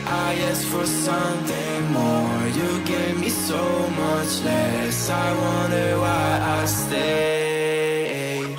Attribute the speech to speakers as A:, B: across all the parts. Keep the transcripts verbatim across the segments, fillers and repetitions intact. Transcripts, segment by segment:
A: I asked for something more. You gave me so much less. I wonder why I stayed.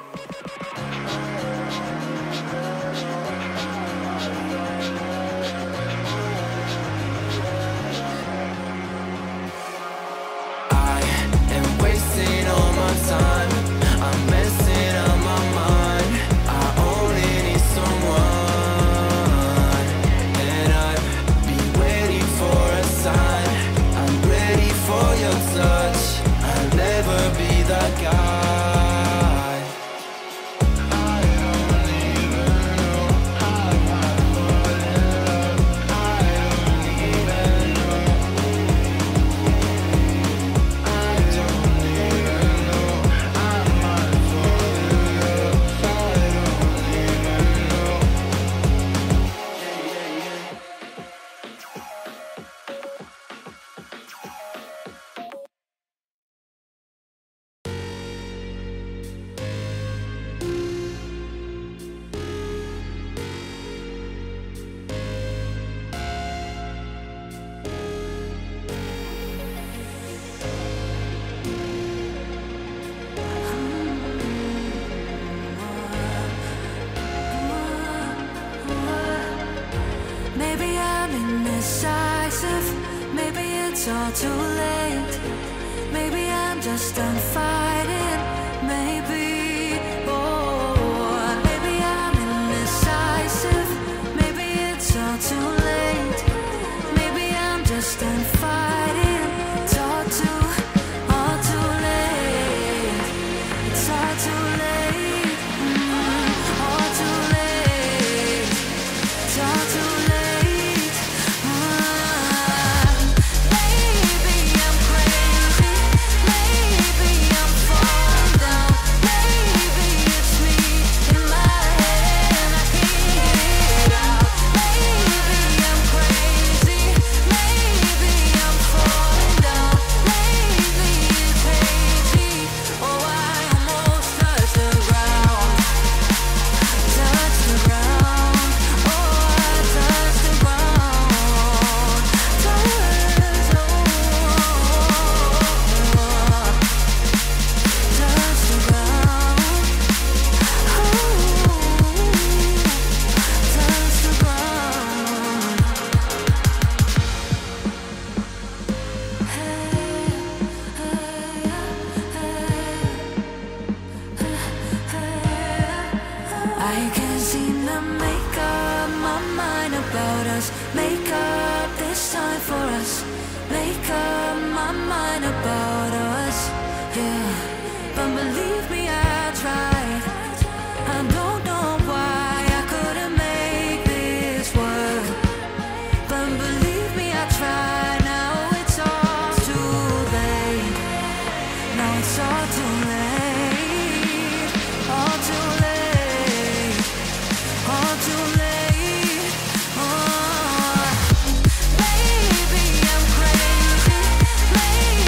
A: I am wasting all my time. I'm messing up my mind. I only need someone, and I've been waiting for a sign. I'm ready for your touch. I'll never be that guy. I don't even know how I fall in love. I don't even know. I don't even know. I might fall in love. I don't even know. Yeah, yeah, yeah.
B: Maybe I'm indecisive. Maybe it's all too late. Maybe I'm just done fighting. Maybe, oh, maybe I'm indecisive. Maybe it's all too late. Maybe I'm just done fighting. It's all too, all too late. It's all too late. Mm, all too late. It's all too late. Ah, maybe I'm crazy. Maybe I'm falling down. Maybe it's me in my head. I can't get out. Maybe I'm crazy. Maybe I'm falling down. Maybe it's crazy. Oh, I almost touched the ground. Touch the ground, oh, I touch the ground, touch, oh, touch the ground, oh, touch the ground. I can't seem to make up my mind about us. Make up this time for us. Make up my mind about us. Yeah, but believe me, I tried. I don't know why I couldn't make this work. But believe me, I tried. Now it's all too late. Now it's all too late. All too late. All too late. Oh, maybe I'm crazy. Maybe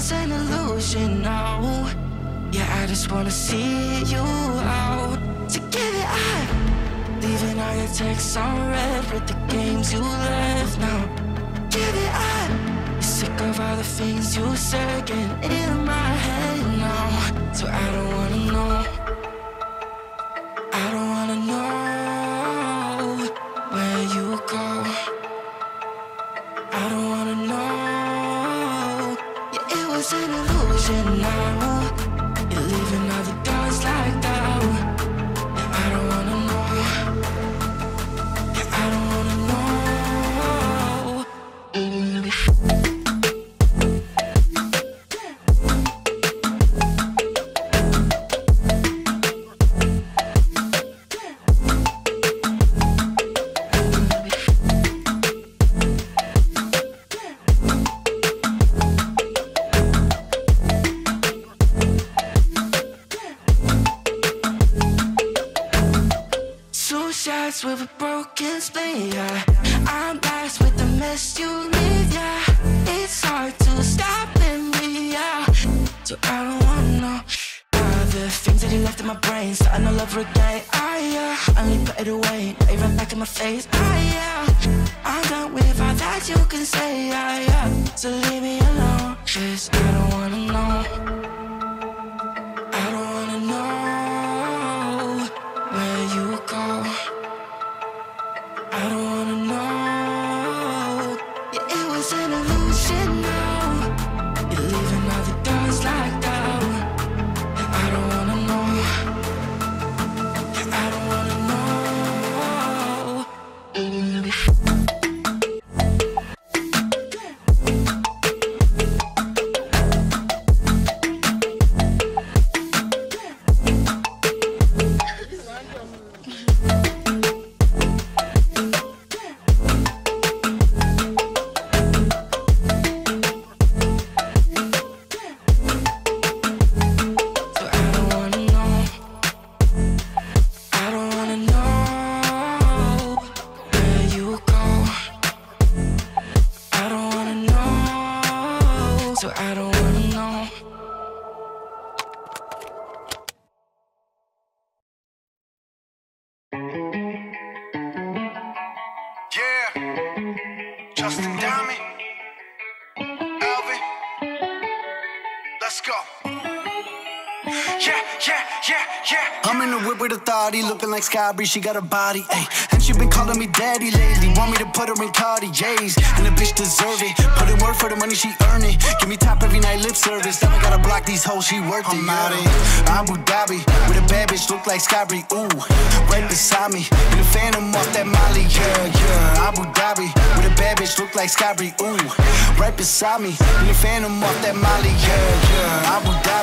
A: was an illusion, no. Yeah, I just wanna see you out. So give it up. Leaving all your texts on red with the games you left now. Give it up. You're sick of all the things you said getting in my head now. So I don't wanna know. I don't wanna know where you go. I don't wanna know. Yeah, it was an illusion now. You're leaving all the doors like that. Yeah, I don't wanna know. Yeah, I don't wanna know. With a broken spleen, yeah. I'm blessed with the mess you leave, yeah. It's hard to stop and breathe, yeah. So I don't wanna know all the things that you left in my brain, starting all over again. Ah, yeah. I only put it away, now you run back in my face. Ah, yeah. I'm done with all that you can say, ah, yeah. So leave me alone, 'cause I don't wanna know. I don't wanna know where you go. I don't wanna know. Yeah, it was an illusion now. You're leaving all the doors like that. Yeah, I don't wanna know. Yeah, I don't wanna know. So I don't wanna know.
C: Yeah, Justin Diamond, Alvin, let's go. Yeah, yeah, yeah, yeah.
D: I'm in the whip with authority, looking like Skybri, she got a body, ayy. And she been calling me daddy lately, want me to put her in Cartiers. And the bitch deserve it, put in work for the money she earn it. Give me top every night, lip service, then I gotta block these hoes, she worth it. I'm out in Abu Dhabi, with a bad bitch, look like Skybri, ooh. Right beside me, in the phantom off that Molly, yeah, yeah. Abu Dhabi, with a bad bitch, look like Skybri, ooh. Right beside me, in the phantom off that Molly, yeah, yeah. Abu Dhabi.